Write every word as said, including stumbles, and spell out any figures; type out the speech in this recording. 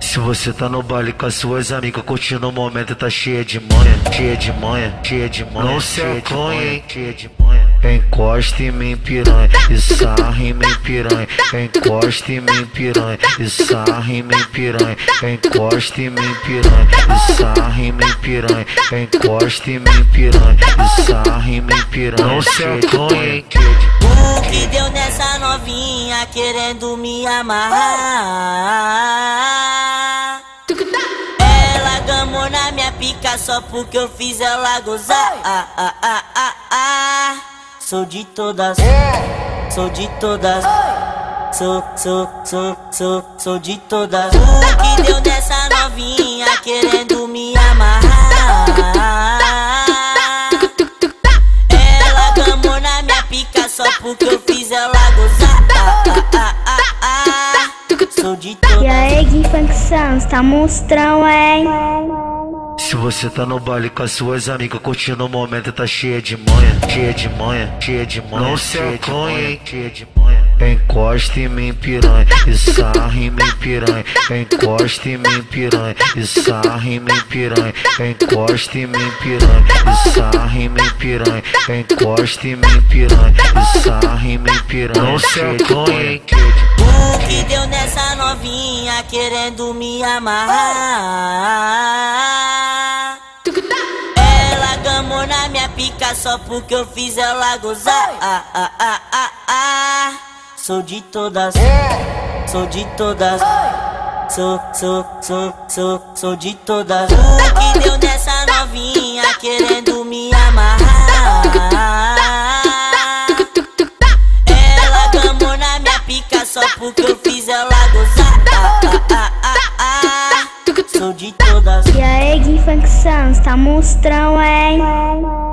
Se você tá no baile com as suas amigas curtindo o momento, tá cheia de manha, cheia de manha, cheia de manha. Não se aconha, cheia de manha. Encosta em mim, piranha, e sarra em mim, piranha. Encosta em mim, piranha, e sarra em mim, piranha. Encosta em mim, piranha, e sarra em mim, piranha. Encosta em mim, piranha, e sarra em mim, piranha. Não se aconha. O que deu nessa novinha querendo me amarrar? Ela gamou na minha pica só porque eu fiz ela gozar. Ah, ah, ah, ah, ah. Sou de todas, sou de todas. Sou, sou, sou, sou, sou de todas. O que deu nessa novinha querendo me amarrar? Ela gamou na minha pica só porque eu fiz ela gozar. Ah, ah, ah, ah, ah. Sou de todas. E aí, Gui Funk Sounds, tá monstrão, hein? Se você tá no baile com as suas amigas curtindo o momento, tá cheia de manha, cheia de manha, cheia de manha. Não se aconha, cheia de manha. Encosta em mim, piranha, e sarra em mim, piranha. Encosta em mim, piranha, e sarra em mim, piranha. Encosta em mim, piranha, e sarra em mim, piranha. Encosta em mim, piranha, e sarra em mim, piranha. Não se aconha. O que deu nessa novinha querendo me amarrar? Ela gamou na minha pica só porque eu fiz ela gozar. Ah, ah, ah, ah, ah. Sou de todas, sou de todas. Sou, sou, sou, sou, sou de todas. O que deu nessa novinha querendo me amarrar? Ela gamou na minha pica só porque eu fiz ela gozar. Ah, ah, ah, ah, ah. Sou de todas. E aí, Gui Funk Sounds, tá monstrão, hein?